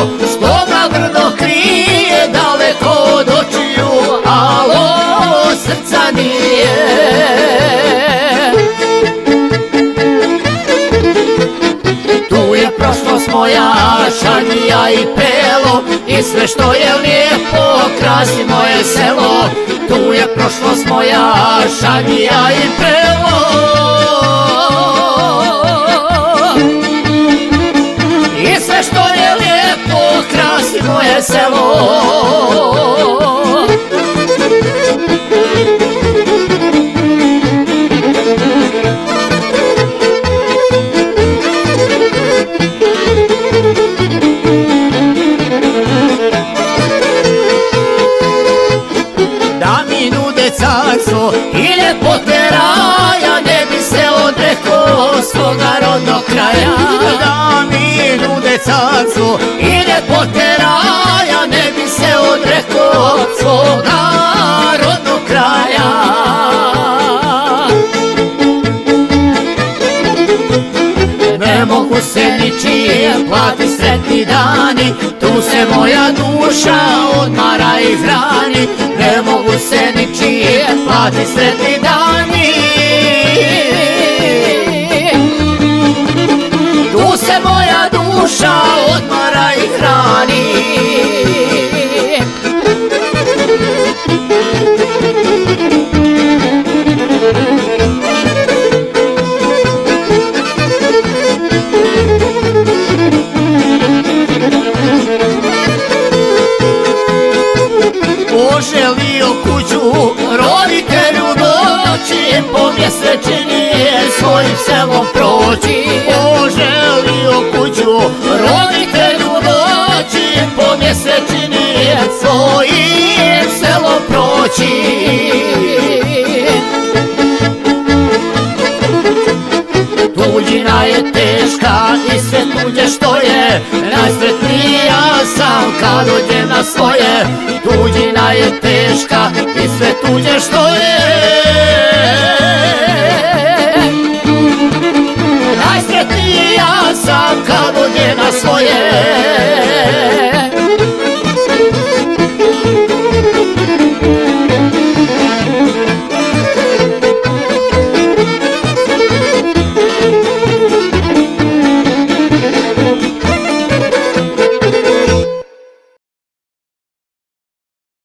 selo što ga brdo krije, daleko od očiju, alo srca nije. Tu je prošlost moja, Šadija i Pelo, i sve što je lijepo krasi moje selo. Tu je prošlost moja, Šadija i Pelo, i sve što je lijepo krasi moje selo. Carstvo i ljepote raja, ne bi se odrekao svoga rodnog kraja. Da mi nude carstvo i ljepote raja, ne bi se odrekao svoga rodnog kraja. Ne mogu se ničije plati sretni dani, tu se moja duša odmara i hrani. Ne mogu se ničije plati sretni dani, tu se moja duša odmara i hrani. Poželio kuću roditelju doći, po mjesečini svojim selom proći. Poželio kuću roditelju doći, po mjesečini svojim selom proći. Tuđina je teška i sve tuđe što je, najsretnija sam kad dođem na svoje. Tuđina je teška i sve tuđe što je,